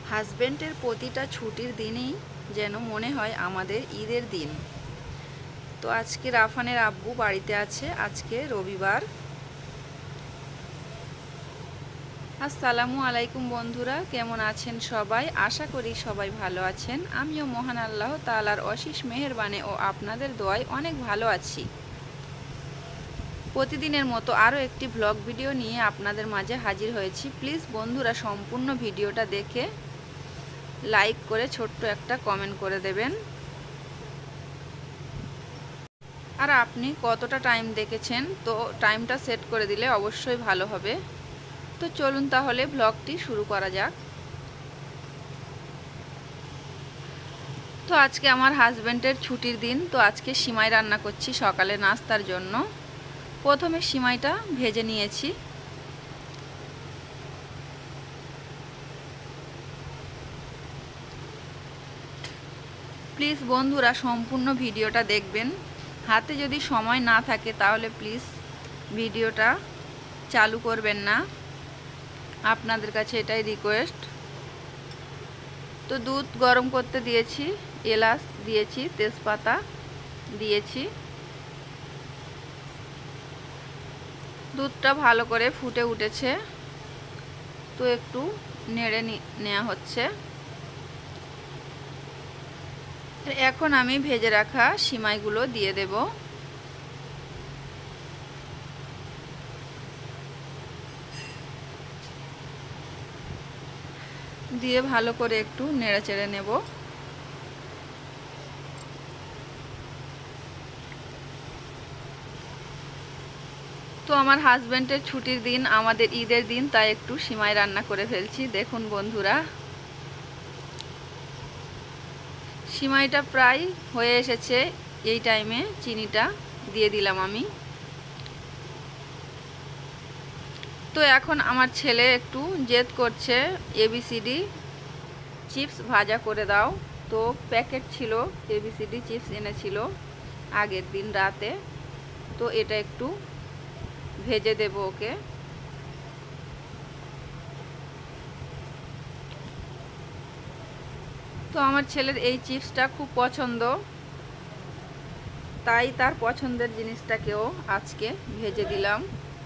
হাজবেন্ডের প্রতিটা ছুটির দিনই যেন মনে হয় আমাদের ঈদের দিন। তো আজকে রাফানের আব্বু বাড়িতে আছে, আজকে রবিবার। আসসালামু আলাইকুম বন্ধুরা, কেমন আছেন সবাই? আশা করি সবাই ভালো আছেন। আমিও মহান আল্লাহ তাআলার অশেষ মেহেরবানি ও আপনাদের দোয়ায় অনেক ভালো আছি। প্রতিদিনের মতো আরও একটি ব্লগ ভিডিও নিয়ে আপনাদের মাঝে হাজির হয়েছি। প্লিজ বন্ধুরা সম্পূর্ণ ভিডিওটা দেখে লাইক করে ছোট্ট একটা কমেন্ট করে দেবেন। আর আপনি কতটা টাইম দেখেছেন তো টাইমটা সেট করে দিলে অবশ্যই ভালো হবে। তো চলুন তাহলে ব্লগটি শুরু করা যাক। তো আজকে আমার হাজব্যান্ডের ছুটির দিন, তো আজকে সিমাই রান্না করছি সকালে নাস্তার জন্য। প্রথমে সিমাইটা ভেজে নিয়েছি। প্লিজ বন্ধুরা সম্পূর্ণ ভিডিওটা দেখবেন। হাতে যদি সময় না থাকে তাহলে প্লিজ ভিডিওটা চালু করবেন না, আপনাদের কাছে এটাই রিকোয়েস্ট। তো দুধ গরম করতে দিয়েছি, এলাচ দিয়েছি, তেজপাতা দিয়েছি। দুধটা ভালো করে ফুটে উঠেছে, তো একটু নেড়ে নেওয়া হচ্ছে। এখন আমি ভেজে রাখা সিমাইগুলো দিয়ে দেব। দিয়ে ভালো করে একটু নেড়ে চেড়ে নেব। তো আমার হাজব্যান্ডের ছুটির দিন, আমাদের ঈদের দিন, তাই একটু সিমাই রান্না করে ফেলছি। দেখুন বন্ধুরা, সিমাইটা প্রায় হয়ে এসেছে। এই টাইমে চিনিটা দিয়ে দিলাম আমি। তো এখন আমার ছেলে একটু জেদ করছে, এবিসিডি চিপস ভাজা করে দাও। তো প্যাকেট ছিল, এবিসিডি চিপস এনেছিল আগের দিন রাতে, তো এটা একটু ভেজে দেব ওকে। তো আমার ছেলের এই চিপসটা খুব পছন্দ, তাই তার পছন্দের জিনিসটাকেও আজকে ভেজে দিলাম।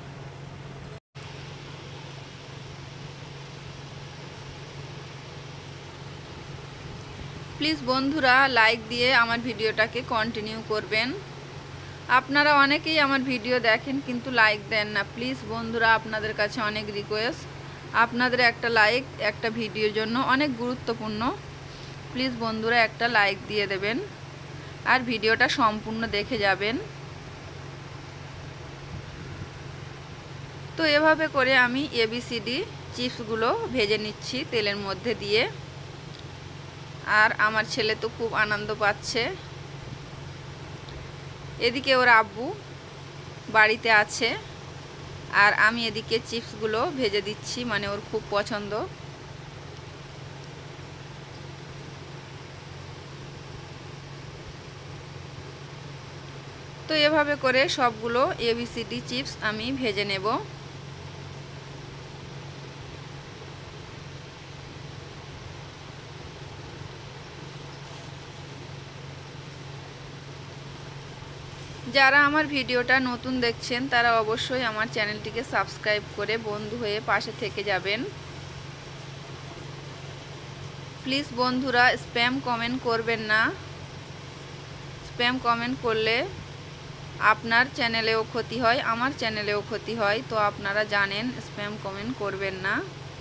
প্লিজ বন্ধুরা লাইক দিয়ে আমার ভিডিওটাকে কন্টিনিউ করবেন। আপনারা অনেকেই আমার ভিডিও দেখেন কিন্তু লাইক দেন না। প্লিজ বন্ধুরা আপনাদের কাছে অনেক রিকোয়েস্ট, আপনাদের একটা লাইক একটা ভিডিওর জন্য অনেক গুরুত্বপূর্ণ। প্লিজ বন্ধুরা একটা লাইক দিয়ে দেবেন আর ভিডিওটা সম্পূর্ণ দেখে যাবেন। তো এভাবে করে আমি এবিসিডি চিপসগুলো ভেজে নিচ্ছি তেলের মধ্যে দিয়ে। আর আমার ছেলে তো খুব আনন্দ পাচ্ছে। এদিকে ওর আব্বু বাড়িতে আছে আর আমি এদিকে চিপসগুলো ভেজে দিচ্ছি, মানে ওর খুব পছন্দ। তো এভাবে করে সবগুলো এবিসিডি চিপস আমি ভেজে নেব। যারা আমার ভিডিওটা নতুন দেখছেন তারা অবশ্যই আমার চ্যানেলটিকে সাবস্ক্রাইব করে বন্ধু হয়ে পাশে থেকে যাবেন। প্লিজ বন্ধুরা স্প্যাম কমেন্ট করবেন না। স্প্যাম কমেন্ট করলে আপনার চ্যানেলেও ক্ষতি হয়, আমার চ্যানেলেও ক্ষতি হয়। তো আপনারা জানেন স্প্যাম কমেন্ট করবেন না।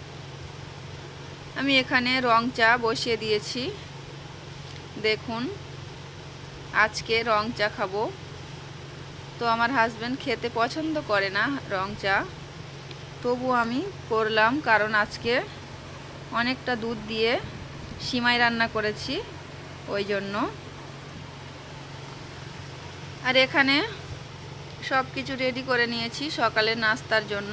আমি এখানে রং চা বসিয়ে দিয়েছি। দেখুন আজকে রং চা খাবো। তো আমার হাজব্যান্ড খেতে পছন্দ করে না রং চা, তবু আমি করলাম কারণ আজকে অনেকটা দুধ দিয়ে সিমাই রান্না করেছি ওই জন্য। আর এখানে সব কিছু রেডি করে নিয়েছি সকালের নাস্তার জন্য।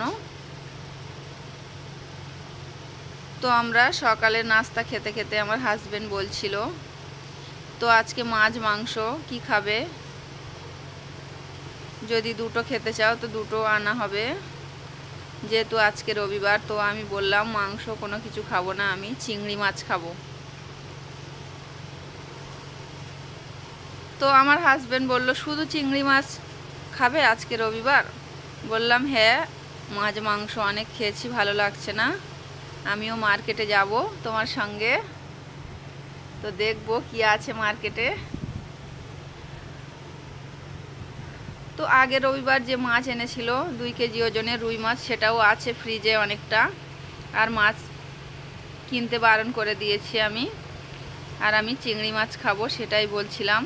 তো আমরা সকালের নাস্তা খেতে খেতে আমার হাজব্যান্ড বলছিল, তো আজকে মাছ মাংস কি খাবে, যদি দুটো খেতে চাও তো দুটো আনা হবে। যেহেতু আজকে রবিবার, তো আমি বললাম মাংস কোনো কিছু খাবো না, আমি চিংড়ি মাছ খাবো। তো আমার হাজব্যান্ড বলল শুধু চিংড়ি মাছ খাবে আজকে রবিবার? বললাম হ্যাঁ, মাছ মাংস অনেক খেয়েছি, ভালো লাগছে না, আমিও মার্কেটে যাব তোমার সঙ্গে, তো দেখবো কি আছে মার্কেটে। তো আগের রবিবার যে মাছ এনেছিল 2 কেজি ওজনের রুই মাছ, সেটাও আছে ফ্রিজে অনেকটা, আর মাছ কিনতে বারণ করে দিয়েছি আমি, আর আমি চিংড়ি মাছ খাবো সেটাই বলছিলাম।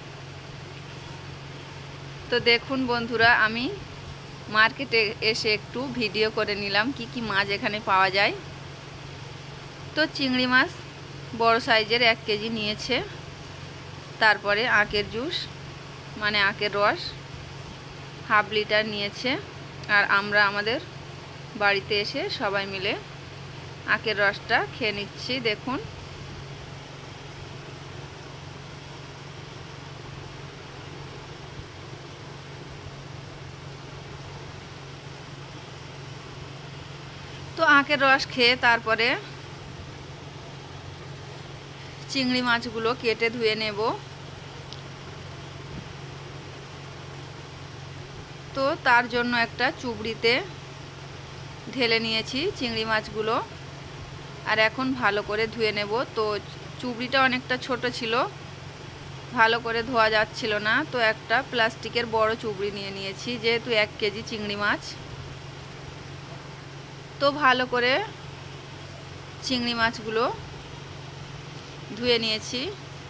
তো দেখুন বন্ধুরা, আমি মার্কেটে এসে একটু ভিডিও করে নিলাম কি কি মাছ এখানে পাওয়া যায়। তো চিংড়ি মাছ বড় সাইজের 1 কেজি নিয়েছে, তারপরে আখের জুস মানে আখের রস হাফ লিটার নিয়েছে, আর আমরা আমাদের বাড়িতে এসে সবাই মিলে আখের রসটা খেয়ে নিচ্ছি। দেখুন তো আখের রস খেয়ে তারপরে চিংড়ি মাছগুলো কেটে ধুয়ে নেব। তো তার জন্য একটা চুবড়িতে ঢেলে নিয়েছি চিংড়ি মাছগুলো, আর এখন ভালো করে ধুয়ে নেব। তো চুবড়িটা অনেকটা ছোট ছিল, ভালো করে ধোয়া যাচ্ছিল না, তো একটা প্লাস্টিকের বড় চুবড়ি নিয়ে নিয়েছি, যেহেতু 1 কেজি চিংড়ি মাছ। তো ভালো করে চিংড়ি মাছগুলো ধুয়ে নিয়েছি।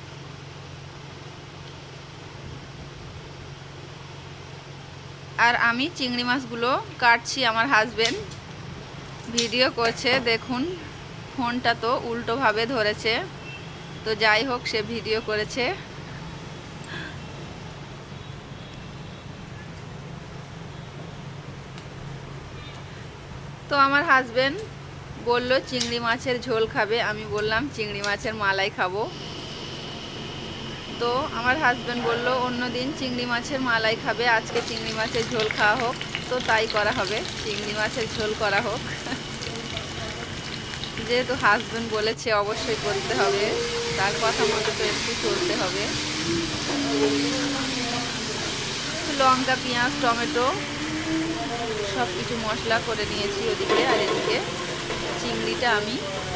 আর আমি চিংড়ি মাছগুলো কাটছি, আমার হাজবেন্ড ভিডিও করছে। দেখুন ফোনটা তো উল্টোভাবে ধরেছে, তো যাই হোক সে ভিডিও করেছে। তো আমার হাজবেন্ড বলল চিংড়ি মাছের ঝোল খাবে, আমি বললাম চিংড়ি মাছের মালাই খাবো। তো আমার হাজবেন্ড বলল অন্যদিন চিংড়ি মাছের মালাই খাবে, আজকে চিংড়ি মাছের ঝোল খাওয়া হোক। তো তাই করা হবে, চিংড়ি মাছের ঝোল করা হোক। যেহেতু হাজবেন্ড বলেছে অবশ্যই করতে হবে, তার কথা মতো তো একটু চলতে হবে। লঙ্কা, পেঁয়াজ, টমেটো সব কিছু মশলা করে নিয়েছি ওদিকে, আর এদিকে চিংড়িটা আমি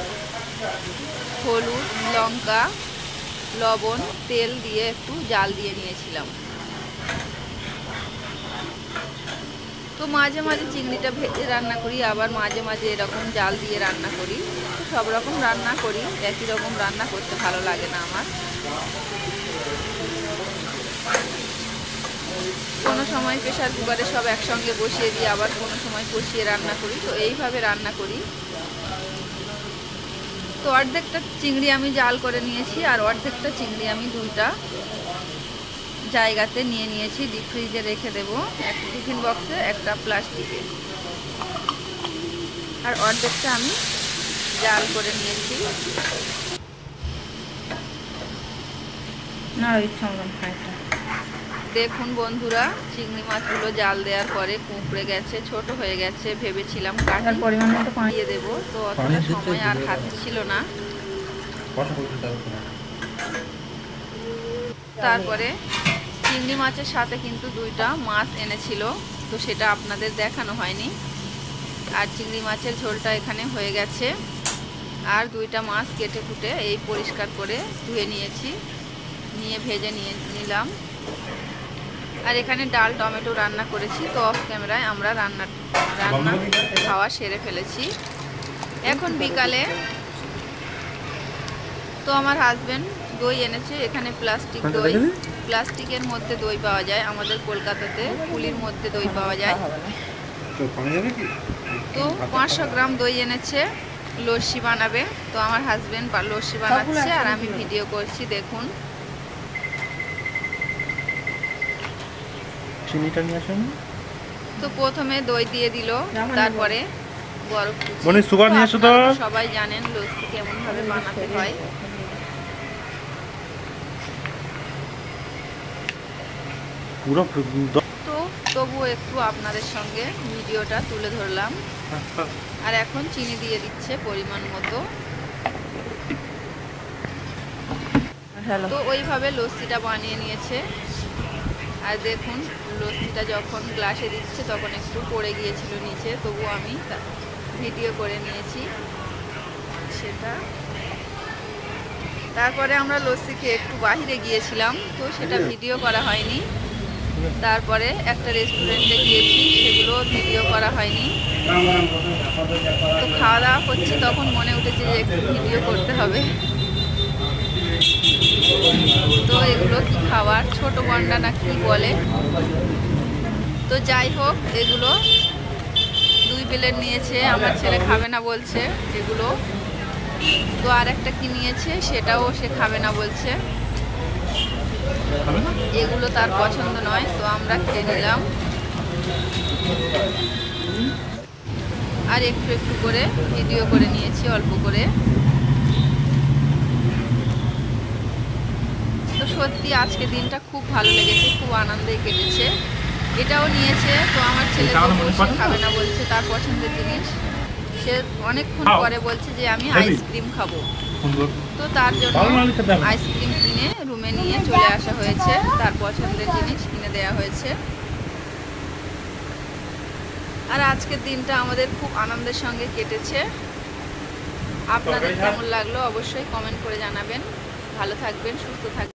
হলুদ, লঙ্কা, লবণ, তেল দিয়ে একটু জাল দিয়ে নিয়েছিলাম। তো মাঝে মাঝে চিংড়িটা ভেজে রান্না করি, আবার মাঝে মাঝে এরকম জাল দিয়ে রান্না করি। সব রকম রান্না করি, একই রকম রান্না করতে ভালো লাগে না আমার। কোনো সময় প্রেসার কুকারে সব একসঙ্গে বসিয়ে দিই, আবার কোনো সময় কষিয়ে রান্না করি, তো এইভাবে রান্না করি। তো অর্ধেকটা চিংড়ি আমি জাল করে নিয়েছি, আর অর্ধেকটা চিংড়ি আমি 2টা জায়গাতে নিয়ে নিয়েছি, ডিপ ফ্রিজে রেখে দেবো, একটা টিফিন বক্সে, একটা প্লাস্টিকে। আর অর্ধেকটা আমি জাল করে নিয়েছি। না ইচ্ছা মতন খাইটা। দেখুন বন্ধুরা, চিংড়ি মাছগুলো জাল দেওয়ার পরে কুঁকড়ে গেছে, ছোট হয়ে গেছে, ভেবেছিলাম কাটার পরিমাণ মতো পানি দিয়ে দেবো, তো অতটা সময় আর হাতে ছিল না। তারপরে চিংড়ি মাছের সাথে কিন্তু 2টা মাছ এনেছিল, তো সেটা আপনাদের দেখানো হয়নি। আর চিংড়ি মাছের ঝোলটা এখানে হয়ে গেছে, আর 2টা মাছ কেটে কুটে এই পরিষ্কার করে ধুয়ে নিয়েছি, নিয়ে ভেজে নিলাম। আর এখানে ডাল টমেটো রান্না করেছি, তো অফ ক্যামেরায় আমরা রান্না খাওয়া সেরে ফেলেছি। এখন বিকালে তো আমার হাজবেন্ড দই এনেছে, এখানে প্লাস্টিক দই, প্লাস্টিকের মধ্যে দই পাওয়া যায়, আমাদের কলকাতাতে পুলির মধ্যে দই পাওয়া যায়। তো 500 গ্রাম দই এনেছে, লস্যি বানাবে। তো আমার হাজবেন্ড লস্যি বানাচ্ছে, আর আমি ভিডিও করছি। দেখুন চিনিটা নিয়ে আসুন। তো প্রথমে দই দিয়ে দিল, তারপরে বরফ মানে সুগার নিয়ে আসো তো। সবাই জানেন লস্যি কেমন ভাবে বানাতে হয়। পুরো তো তবুও একটু আপনাদের সঙ্গে ভিডিওটা তুলে ধরলাম। আর এখন চিনি দিয়ে দিচ্ছে পরিমাণ মতো। তো ওইভাবে লস্যিটা বানিয়ে নিয়েছে। আর দেখুন লস্যিটা যখন গ্লাসে দিচ্ছে তখন একটু পড়ে গিয়েছিল নিচে, তবু আমি ভিডিও করে নিয়েছি সেটা। তারপরে আমরা লস্যি খেয়ে একটু বাহিরে গিয়েছিলাম, তো সেটা ভিডিও করা হয়নি। তারপরে একটা রেস্টুরেন্টে গিয়েছি, সেগুলো ভিডিও করা হয়নি। তো খাওয়া দাওয়া করছি, তখন মনে উঠেছে যে একটু ভিডিও করতে হবে। তো এগুলো কি খাবার, ছোট বন্ডা না কি বলে। তো যাই হোক, এগুলো 2 প্লেট নিয়েছে, আমার ছেলে খাবে না বলছে এগুলো। তো আর একটা কি নিয়েছে সেটাও সে খাবে না বলছে, এগুলো তার পছন্দ নয়। তো আমরা খেয়ে নিলাম, আর একটু একটু করে ভিডিও করে নিয়েছি অল্প করে। তো সত্যি আজকে দিনটা খুব ভালো লেগেছে, খুব আনন্দে কেটেছে। এটাও নিয়েছে, তো আমার ছেলে খাবে না বলছে, তার পছন্দের জিনিস। সে অনেকক্ষণ পরে বলছে যে আমি আইসক্রিম খাবো। তো তার জন্য আইসক্রিম কিনে রুমে নিয়ে চলে আসা হয়েছে, তার পছন্দের জিনিস কিনে দেওয়া হয়েছে। আর আজকের দিনটা আমাদের খুব আনন্দের সঙ্গে কেটেছে। আপনাদের কেমন লাগলো অবশ্যই কমেন্ট করে জানাবেন। ভালো থাকবেন, সুস্থ থাকবেন।